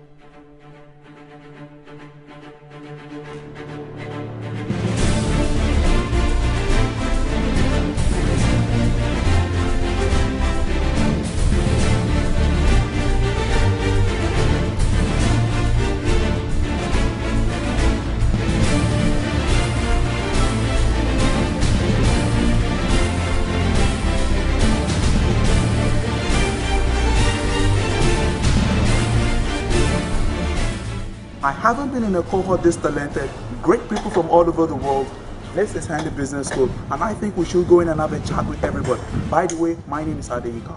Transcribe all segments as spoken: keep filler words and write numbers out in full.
I haven't been in a cohort this talented, great people from all over the world. This is Henley Business School, and I think we should go in and have a chat with everybody. By the way, my name is Adeyika.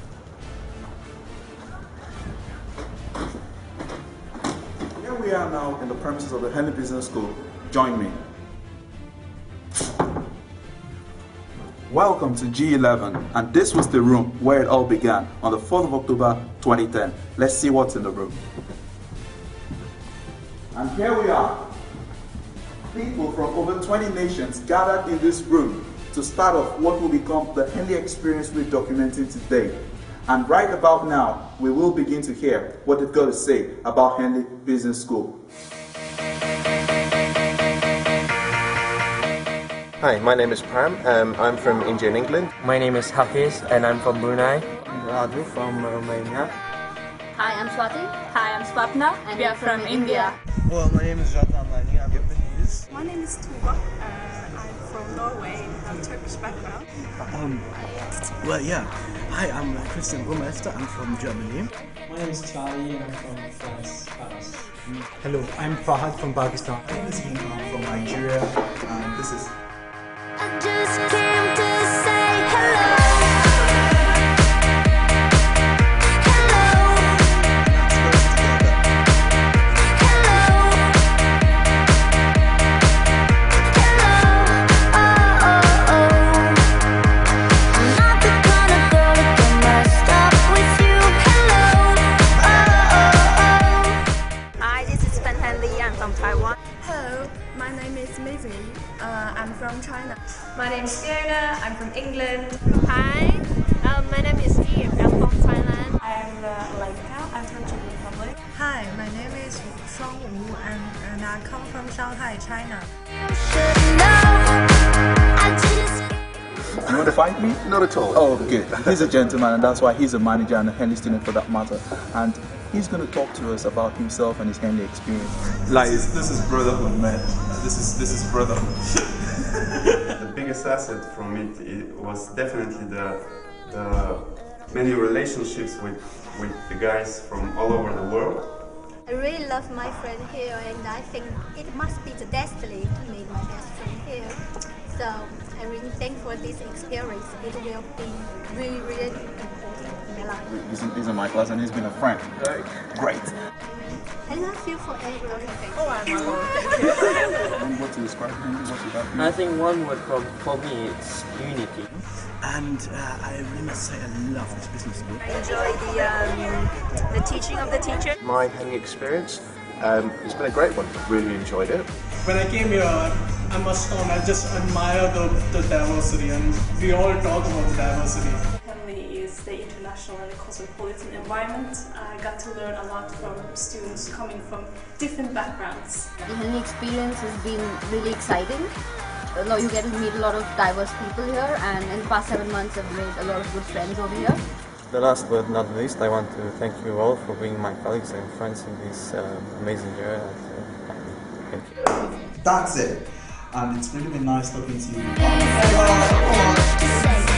Here we are now in the premises of the Henley Business School. Join me. Welcome to G eleven, and this was the room where it all began on the fourth of October twenty ten. Let's see what's in the room. And here we are, people from over twenty nations gathered in this room to start off what will become the Henley experience we're documenting today. And right about now, we will begin to hear what they've got to say about Henley Business School. Hi, my name is Pram. Um, I'm from India and England. My name is Hafiz and I'm from Brunei. Radu from Romania. Hi, I'm Swati. Hi, I'm Swapna and we are from, from India. Well, my name is Jadnan Lani. I'm Lebanese. My name is Tuba. Uh, I'm from Norway. I have Turkish background. Um, well, yeah. Hi, I'm Christian Gomester. I'm from Germany. My name is Charlie and I'm from France, Paris. Hello, I'm Fahad from Pakistan. My name is Imran from Nigeria, and this is... I just came to say hello. Uh, I'm from China. My name is Fiona, I'm from England. Hi, um, my name is Eve, I'm from Thailand. I'm uh, Leica, I'm from Czech Republic. Hi, my name is Shuang Wu and, and I come from Shanghai, China. You want to fight me? Not at all. Oh, good. He's a gentleman, and that's why he's a manager and a Henley student for that matter. And he's going to talk to us about himself and his Henley experience. Like, this is brotherhood, man. This is this is brotherhood. The biggest asset from it, it was definitely the the many relationships with with the guys from all over the world. I really love my friend here, and I think it must be the destiny to meet my best friend here. So I really think for this experience, it will be really, really important in my life. He's in, he's in my class and he's been a friend. Right. Great. I love you for everything. Oh, I'm thank you. One word to describe him, what you got? I think one word for, for me is unity. And uh, I really must say I love this business school. I enjoy the, um, the teaching of the teacher. My Henley experience, um, it's been a great one. I've really enjoyed it. When I came here, I'm astonished. I just admire the, the diversity, and we all talk about the diversity. Henley is the international and cosmopolitan environment. I got to learn a lot from students coming from different backgrounds. The Henley experience has been really exciting. Uh, you get to meet a lot of diverse people here, and in the past seven months I've made a lot of good friends over here. The last but not least, I want to thank you all for being my colleagues and friends in this uh, amazing year at uh, Henley. Thank you. That's it. And it's really been nice talking to you. So much to say.